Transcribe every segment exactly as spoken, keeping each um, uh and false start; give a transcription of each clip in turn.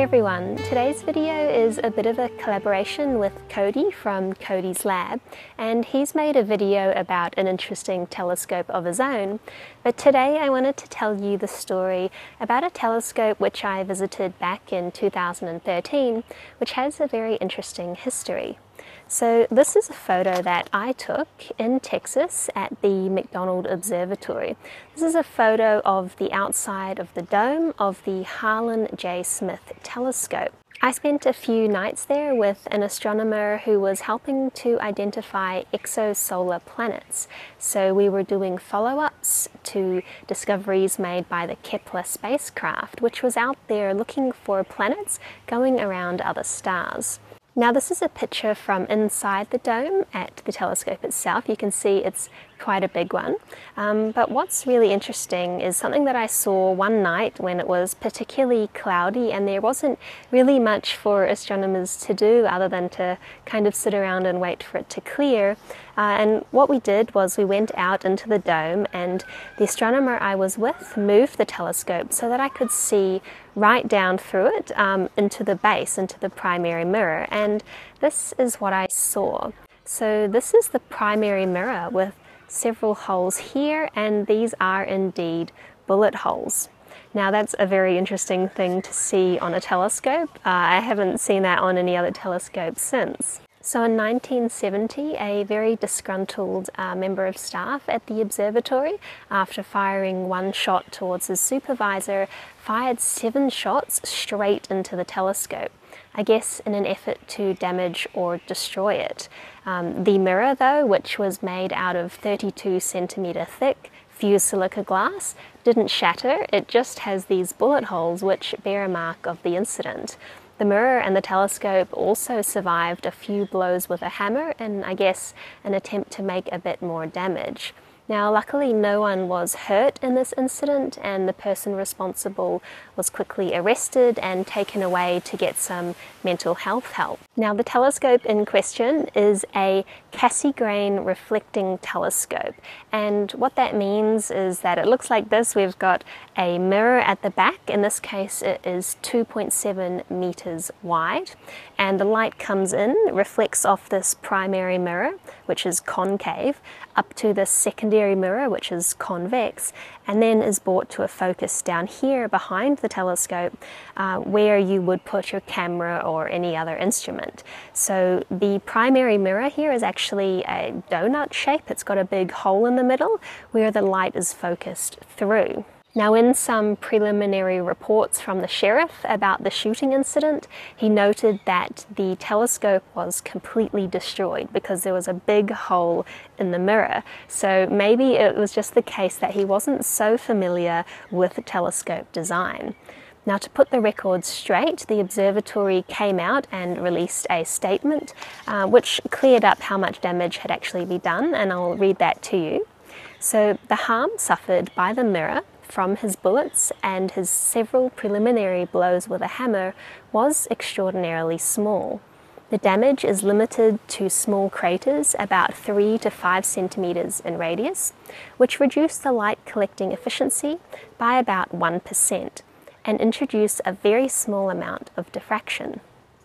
everyone, today's video is a bit of a collaboration with Cody from Cody's Lab, and he's made a video about an interesting telescope of his own. But today I wanted to tell you the story about a telescope which I visited back in two thousand thirteen, which has a very interesting history. So this is a photo that I took in Texas at the McDonald observatory. This is a photo of the outside of the dome of the Harlan J Smith telescope. I spent a few nights there with an astronomer who was helping to identify exosolar planets. So we were doing follow-ups to discoveries made by the Kepler spacecraft, which was out there looking for planets going around other stars. Now this is a picture from inside the dome at the telescope itself. You can see it's quite a big one. Um, but what's really interesting is something that I saw one night when it was particularly cloudy and there wasn't really much for astronomers to do other than to kind of sit around and wait for it to clear. Uh, and what we did was we went out into the dome, and the astronomer I was with moved the telescope so that I could see right down through it um, into the base, into the primary mirror. And this is what I saw. So this is the primary mirror with several holes here, and these are indeed bullet holes. Now that's a very interesting thing to see on a telescope. Uh, I haven't seen that on any other telescope since. So in nineteen seventy, a very disgruntled uh, member of staff at the observatory, after firing one shot towards his supervisor, fired seven shots straight into the telescope, I guess in an effort to damage or destroy it. Um, the mirror though, which was made out of thirty-two centimeter thick fused silica glass, didn't shatter. It just has these bullet holes which bear a mark of the incident. The mirror and the telescope also survived a few blows with a hammer and I guess an attempt to make a bit more damage. Now luckily no one was hurt in this incident, and the person responsible was quickly arrested and taken away to get some mental health help. Now the telescope in question is a Cassegrain reflecting telescope, and what that means is that it looks like this. We've got a mirror at the back. In this case it is two point seven meters wide, and the light comes in, reflects off this primary mirror, which is concave, up to the secondary mirror, which is convex, and then is brought to a focus down here behind the telescope uh, where you would put your camera or any other instrument. So the primary mirror here is actually a donut shape. It's got a big hole in the middle where the light is focused through. Now in some preliminary reports from the sheriff about the shooting incident, he noted that the telescope was completely destroyed because there was a big hole in the mirror. So maybe it was just the case that he wasn't so familiar with telescope design. Now to put the record straight, the observatory came out and released a statement uh, which cleared up how much damage had actually been done, and I'll read that to you. So the harm suffered by the mirror from his bullets and his several preliminary blows with a hammer was extraordinarily small. The damage is limited to small craters about three to five centimeters in radius, which reduce the light collecting efficiency by about one percent and introduce a very small amount of diffraction.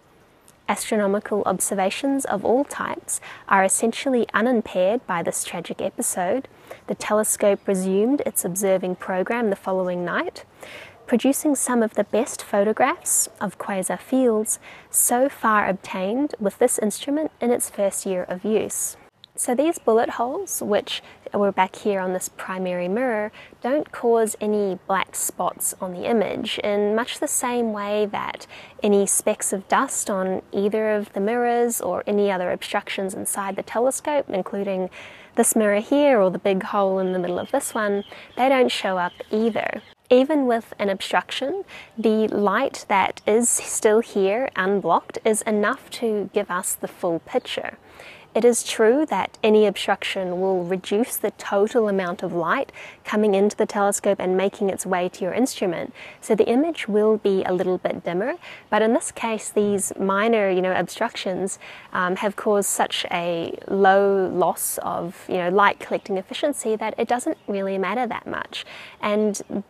Astronomical observations of all types are essentially unimpaired by this tragic episode. The telescope resumed its observing program the following night, producing some of the best photographs of quasar fields so far obtained with this instrument in its first year of use. So these bullet holes, which were back here on this primary mirror, don't cause any black spots on the image in much the same way that any specks of dust on either of the mirrors or any other obstructions inside the telescope, including this mirror here or the big hole in the middle of this one, they don't show up either. Even with an obstruction, the light that is still here unblocked is enough to give us the full picture. It is true that any obstruction will reduce the total amount of light coming into the telescope and making its way to your instrument, so the image will be a little bit dimmer, but in this case these minor you know, obstructions um, have caused such a low loss of you know, light collecting efficiency that it doesn't really matter that much. And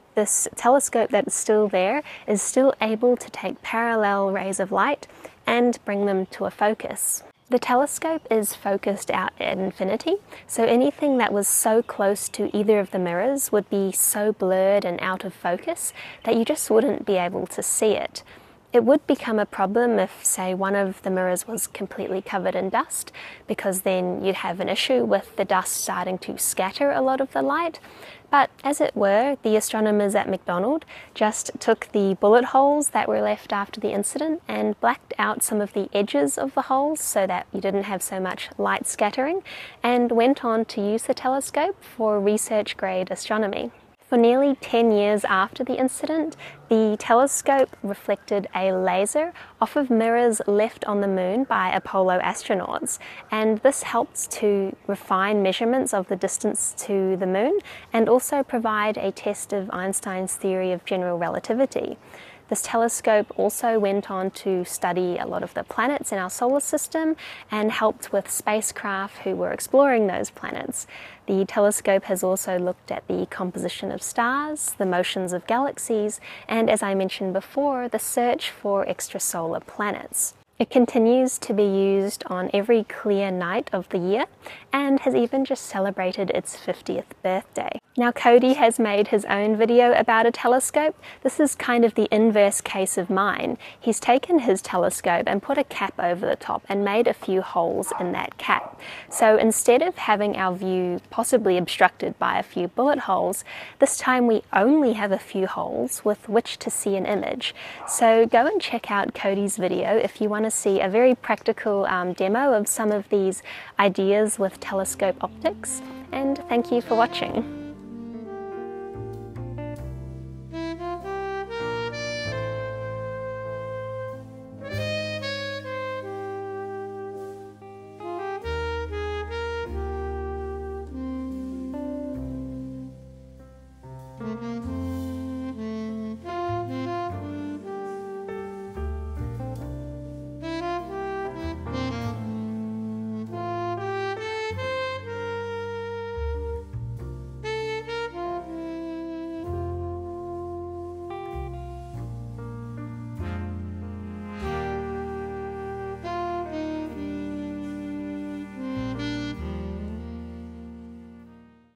this telescope that is still there is still able to take parallel rays of light and bring them to a focus. The telescope is focused out at infinity, so anything that was so close to either of the mirrors would be so blurred and out of focus that you just wouldn't be able to see it. It would become a problem if, say, one of the mirrors was completely covered in dust, because then you'd have an issue with the dust starting to scatter a lot of the light. But as it were, the astronomers at McDonald just took the bullet holes that were left after the incident and blacked out some of the edges of the holes so that you didn't have so much light scattering, and went on to use the telescope for research-grade astronomy. For nearly ten years after the incident, the telescope reflected a laser off of mirrors left on the moon by Apollo astronauts, and this helped to refine measurements of the distance to the moon and also provide a test of Einstein's theory of general relativity. This telescope also went on to study a lot of the planets in our solar system and helped with spacecraft who were exploring those planets. The telescope has also looked at the composition of stars, the motions of galaxies, and as I mentioned before, the search for extrasolar planets. It continues to be used on every clear night of the year and has even just celebrated its fiftieth birthday. Now, Cody has made his own video about a telescope. This is kind of the inverse case of mine. He's taken his telescope and put a cap over the top and made a few holes in that cap. So instead of having our view possibly obstructed by a few bullet holes, this time we only have a few holes with which to see an image. So go and check out Cody's video if you want to see a very practical um, demo of some of these ideas with telescope optics. And thank you for watching.